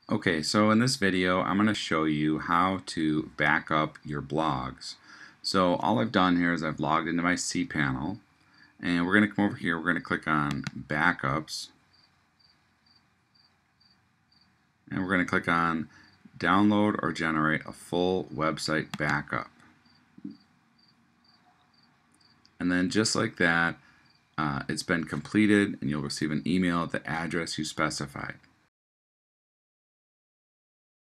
Okay, so in this video, I'm going to show you how to back up your blogs. So all I've done here is I've logged into my cPanel, and we're going to come over here, we're going to click on Backups, and we're going to click on Download or Generate a Full Website Backup. And then just like that, it's been completed, and you'll receive an email at the address you specified.